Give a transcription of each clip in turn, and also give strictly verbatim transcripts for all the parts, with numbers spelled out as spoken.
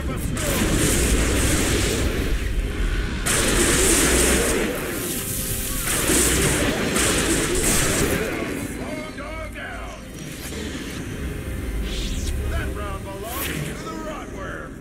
up a storm! Long dog down! That round belongs to the rotworm!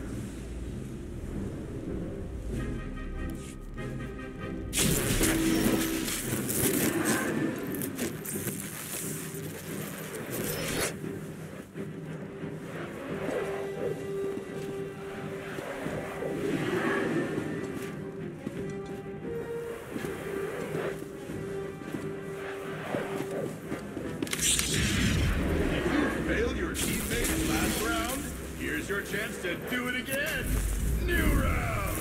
Here's your chance to do it again! New round!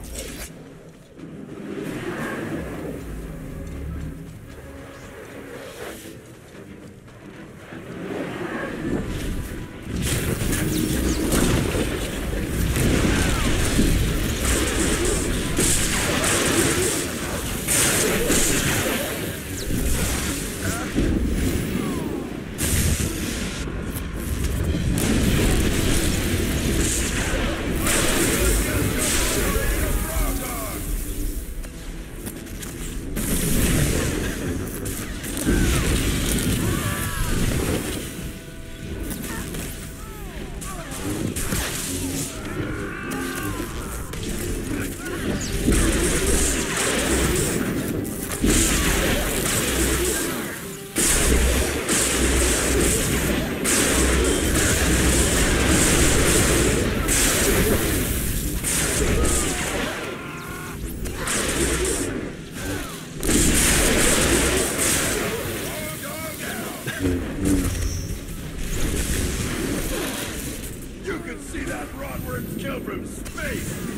You can see that rotworm's kill from space!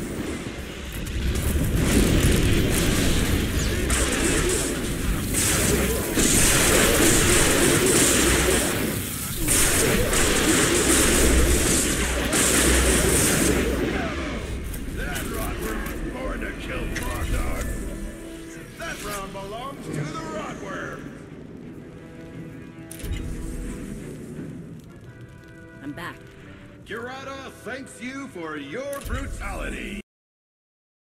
That rotworm was born to kill frog dogs! That round belongs to the rotworm! I'm back. Kurata thanks you for your brutality.